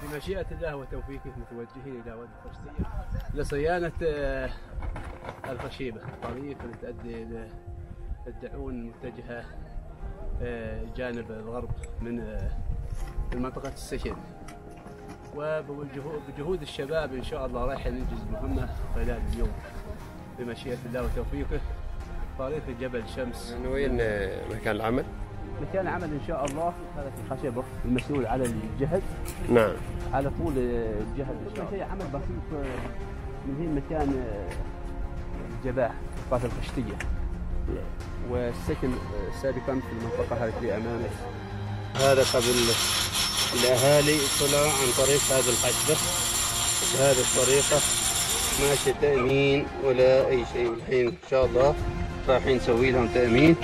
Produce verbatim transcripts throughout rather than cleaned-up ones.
بمشيئة الله وتوفيقه متوجهين إلى وادي الخشتية لصيانة الخشيبة، الطريق اللي تؤدي إلى الدعون المتجهة جانب الغرب من منطقة السجن. وبجهود الشباب إن شاء الله رايح ننجز مهمة خلال اليوم بمشيئة الله وتوفيقه. طريق جبل شمس. يعني وين مكان العمل؟ مكان العمل إن شاء الله هذا الخشبة المسؤول على الجهد. نعم. على طول الجهد إن شاء الله. شيء عمل بسيط من هنا مكان الجباه قاصر الخشتية، والسكن سابقا في المنطقة هذه اللي أمامك. هذا قبل الأهالي طلعوا عن طريق هذه الخشبة بهذه الطريقة، ماشي تأمين ولا أي شيء. الحين إن شاء الله رايحين نسوي لهم تأمين.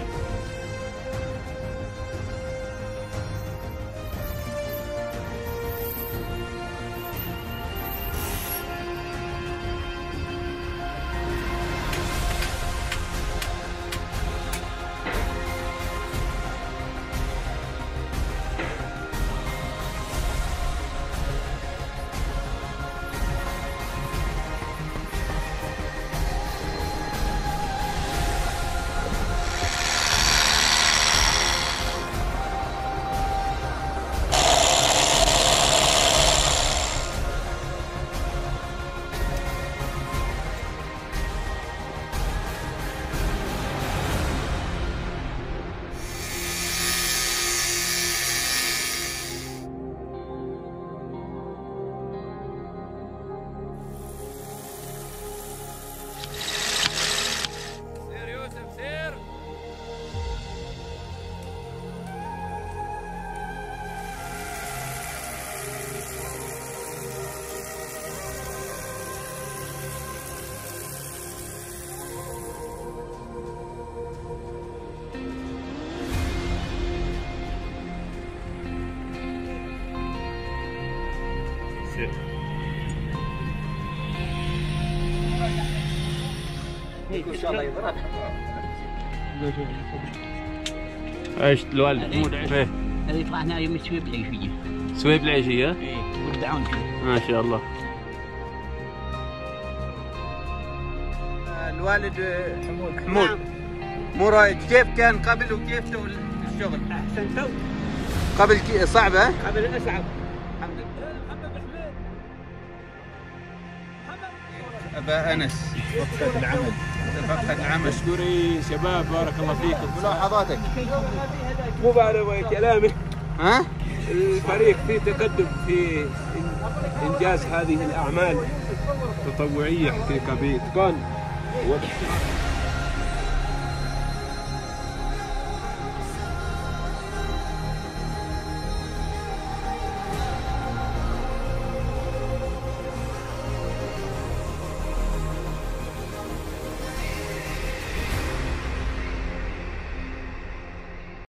ان شاء الله يضرب. ايش الوالد؟ ايه هذا يطلع هنا يوم سويب العيشيه. سويب العيشيه؟ ايه والدعون كذا. ما شاء الله. الوالد حمود حمود مو رايد، كيف كان قبل وكيف تو الشغل؟ احسن تو. قبل صعبه؟ قبل اصعب. الحمد لله. ابا انس وقفه العمل وقفه العمل. مشكورين شباب، بارك الله فيكم. ملاحظاتك؟ مو على كلامي. ها؟ الفريق في تقدم في انجاز هذه الاعمال التطوعيه حقيقه باتقان.